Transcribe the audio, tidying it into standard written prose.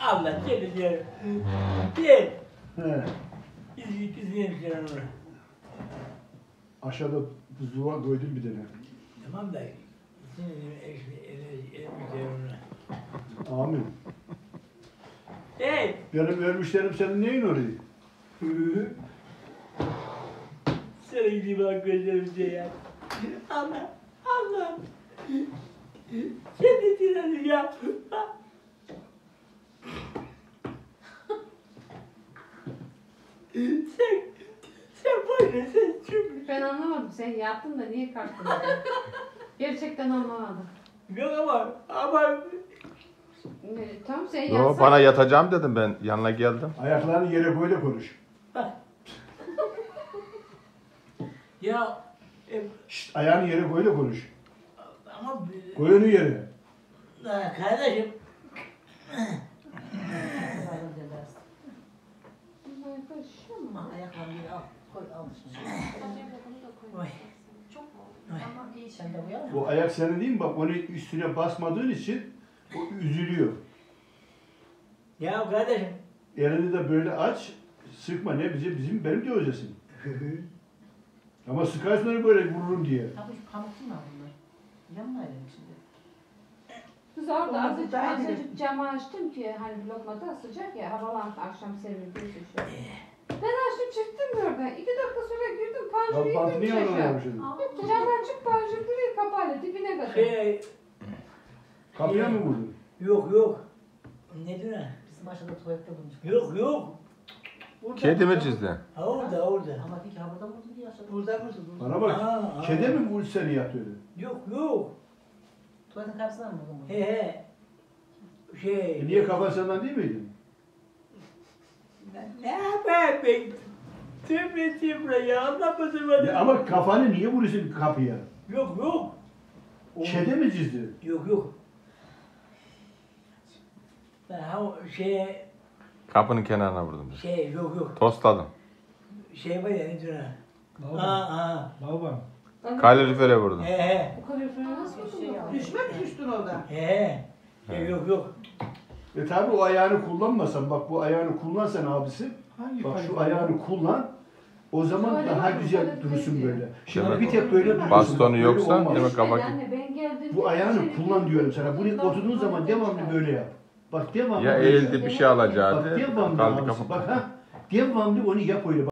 Allah seni diyor. Gel. He. İzleyeyim sen onu. Aşağıda buzluğa koydum bir tane. Tamam da. Senin elbise onu. Amin. Hey. Benim ölmüşlerim senin neyin orayı? Senin gibi bak gözlerimde ya. Allah. Allah. Sen de dinledin ya. Sen böyle sen çünkü. Ben anlamadım. Sen yattın da niye kalktın? Gerçekten anlamadım. Yok ama Tamam sen Yo, yatsan. bana yatacağım dedim ben. Yanına geldim. Ayaklarını yere böyle konuş. ya Şşt, ayağını yere böyle konuş. ama Koy onu yere. kardeşim Ayaklarını bir al. Koy al şimdi. Oy. Tamam iyi sen de uyar mı? Bu ayak senin değil mi? Bak onu üstüne basmadığın için o üzülüyor. Ya kardeşim Elini de böyle aç. Sıkma ne benim de özesin. Ama sıkarsın onu böyle vururum diye. Ha bu pamuklu mu bunlar? Yanma elin içinde. Kız orada Olmaz, azıcık, daha azıcık camı açtım ki hani lokmada sıcak ya havalandı akşam serildi şey. Ben açtım çıktım oradan. 2 dakika sonra girdim panjuru Ya bak yedim niye çocuğa. anlamamışsın? Cam açık panjur duruyor kapağıyla dibine kadar. Kapıya mı vurdun? yok. Ne diyor lan? Bizim aşağıda tuvalette bulmuş. Yok. Burada. Kedi mi çizdi? Ha orada. Ama bir havada vurdu diye aşağıda. Burada. Bana bak. Ha. Kede mi vurdu seni yatıyor? Yok. Tuvaletin kapısından mı vurdun bunu? He. Niye kafan senden değil miydi? Ne yapayım ben? Tüme ya anlamadım ben. Ya ama kafanı niye vuruyorsun kapıya? Yok. Kede mi çizdi? Yok. Ben Kapının kenarına vurdum. yok. Tostladım. Var ya ne diyor lan? Balban. Kalorifere vurdum. He. Bu kaloriferi nasıl buldun? Düşme mi düştün orada? He. Yok. Tabi o ayağını kullanmasan, bak bu ayağını kullansan abisi, Hangi bak şu kalife? ayağını kullan, o zaman Şöyle daha bak, güzel şöyle durursun dönüyor. böyle. Şimdi Demek bir tek böyle duruyorsun. bastonu böyle yoksa olmaz. demek kafa gibi. Anne ben geldim. Bu ayağını kullan diyorum sana. Bunu oturduğun zaman devamlı böyle yap. Bak devamlı Ya böyle yap. eğildi bir şey alacaktı. Bak devamlı Kaldı abisi, kafa. bak ha, devamlı onu yap öyle.